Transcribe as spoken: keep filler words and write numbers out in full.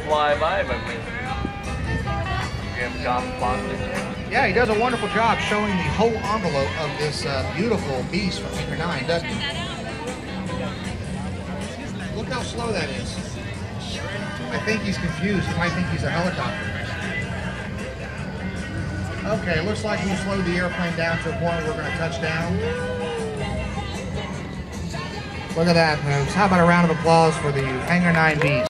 fly by, but yeah, he does a wonderful job showing the whole envelope of this uh, beautiful beast from Hangar nine, doesn't he? Look how slow that is. I think he's confused. He might think he's a helicopter. Okay, looks like we slowed the airplane down to a point where we're going to touch down. Look at that, folks. How about a round of applause for the Hangar nine Beast?